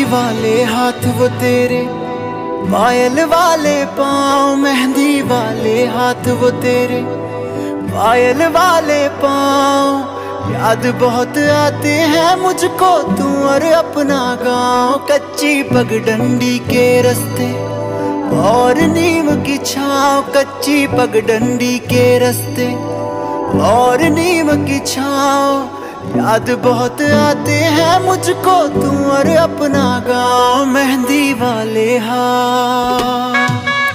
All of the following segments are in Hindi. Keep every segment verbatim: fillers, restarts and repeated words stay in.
वाले हाथ वो तेरे, पायल वाले पाँव, मेहंदी वाले हाथ वो तेरे, पायल वाले पाँव। याद बहुत आते हैं मुझको तू और अपना गाँव। कच्ची पगडंडी के रास्ते और नीम की छाँव, कच्ची पगडंडी के रास्ते और नीम की छाँव। याद बहुत आते हैं मुझको तू और अपना गाँव, मेहंदी वाले हाथ।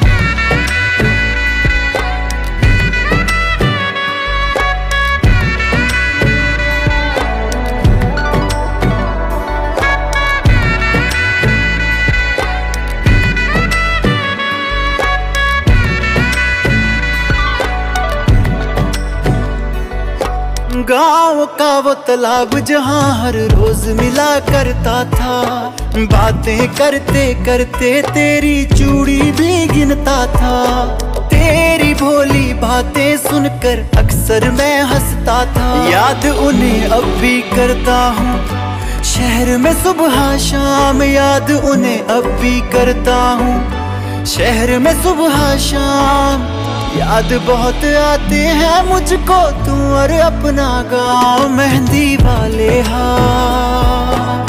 गाँव का वो तालाब जहाँ हर रोज मिला करता था, बातें करते करते तेरी चूड़ी भी गिनता था। तेरी भोली बातें सुनकर अक्सर मैं हंसता था। याद उन्हें अब भी करता हूँ शहर में सुबह शाम, याद उन्हें अब भी करता हूँ शहर में सुबह शाम। याद बहुत आते हैं मुझको तू और अपना गाँव, मेहंदी वाले हाथ,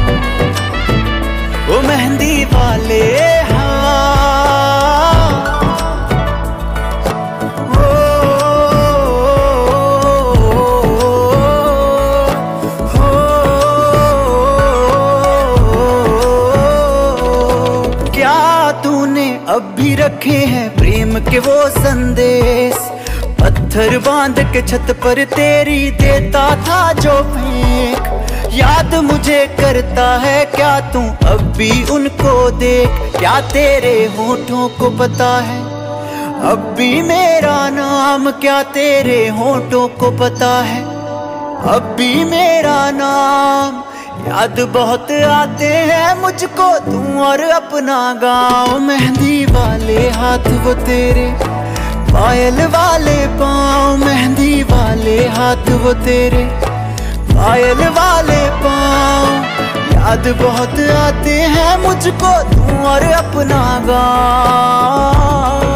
ओ मेहंदी वाले हाथ। ओ, ओ, क्या तूने अब भी रखे हैं प्रेम के वो संदेश? पत्थर बांध के छत पर तेरी देता था जो फेंक। याद मुझे करता है क्या तू अब भी उनको देख? क्या तेरे होठों को पता है अब भी मेरा नाम? क्या तेरे होठों को पता है अब भी मेरा नाम? याद बहुत आते हैं मुझको तू और अपना गाँव, मेहंदी वाले हाथ वो तेरे, पायल वाले पाँव, मेहंदी वाले हाथ वो तेरे, पायल वाले पाँव। याद बहुत आते हैं मुझको तू और अपना गाँव।